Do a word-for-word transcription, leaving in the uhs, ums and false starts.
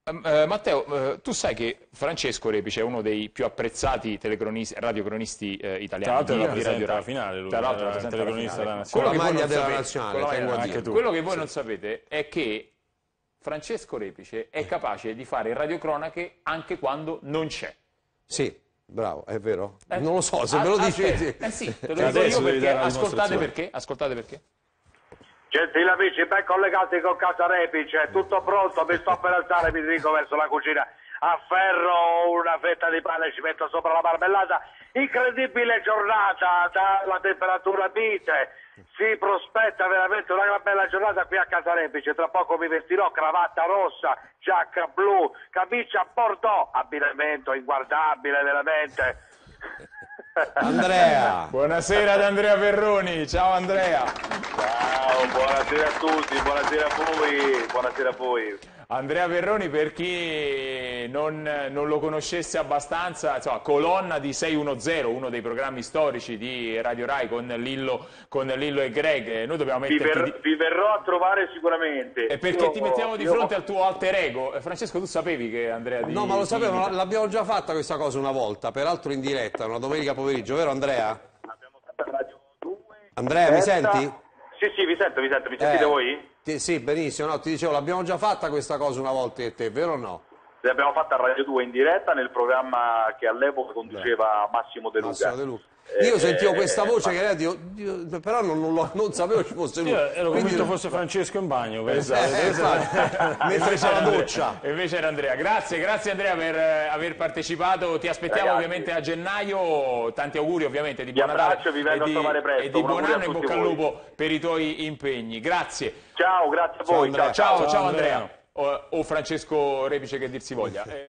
Uh, Matteo, uh, tu sai che Francesco Repice è uno dei più apprezzati telecronisti, radiocronisti uh, italiani Tra l'altro di, di Radio la finale, lui, Tra l'altro era il telecronista della Con nazionale. la maglia della sapete, nazionale, con la tengo a maglia- dire. anche tu. quello che voi Sì. non sapete è che Francesco Repice è capace di fare radiocronache anche quando non c'è. Sì, bravo, è vero. Eh, Non lo so, se a- me lo aspetta, dici... Eh sì, te lo Cioè, dico adesso io devi perché dare la ascoltate dimostrazione. perché, ascoltate perché. Gentili amici, ben collegati con Casa Repice, tutto pronto, mi sto per alzare, mi dirigo verso la cucina, afferro una fetta di pane, ci metto sopra la marmellata, incredibile giornata, dalla temperatura mite, si prospetta veramente una gran bella giornata qui a Casa Repice, tra poco mi vestirò, cravatta rossa, giacca blu, camicia bordeaux, abbinamento inguardabile veramente. Andrea! Buonasera ad Andrea Perroni, ciao Andrea. Ciao, buonasera a tutti, buonasera a voi, buonasera a voi. Andrea Perroni, per chi non, non lo conoscesse abbastanza, insomma, colonna di sei uno zero, uno dei programmi storici di Radio Rai con Lillo, con Lillo e Greg. Noi dobbiamo Vi, metterti ver- di... vi verrò a trovare sicuramente. E perché Io- ti mettiamo di io- fronte al tuo alter ego. Eh, Francesco, tu sapevi che Andrea di... No, ma lo di- sapevo, di- l'abbiamo già fatta questa cosa una volta, peraltro in diretta, una domenica pomeriggio, vero Andrea? Abbiamo fatto Radio due. Andrea, mi Diretta. senti? Sì, sì, vi sento, vi sento. Mi sentite Eh, voi? ti- sì, benissimo, no, ti dicevo, l'abbiamo già fatta questa cosa una volta io e te, vero o no? L'abbiamo fatta a Radio due in diretta nel programma che all'epoca conduceva Massimo De Luca. Massimo De Luca. Eh, Io sentivo eh, questa eh, voce ma- che era di... di- però non, non lo- non sapevo ci fosse lui. Io ero Quindi- convinto fosse Francesco in bagno. penso. Eh, infatti, mentre fa la Andrea. doccia. E invece era Andrea. Grazie, grazie Andrea per eh, aver partecipato. Ti aspettiamo Ragazzi. ovviamente a gennaio. Tanti auguri ovviamente di Vi buon Natale abbraccio, vi vengo e a di, trovare presto. e di Un buon augurio a anno e in tutti bocca al voi. lupo per i tuoi impegni. Grazie. Ciao, grazie a Ciao, voi. Andrea. ciao. Ciao, ciao, Ciao, Andrea. Andrea. O, o Francesco Repice che dir si voglia. Eh,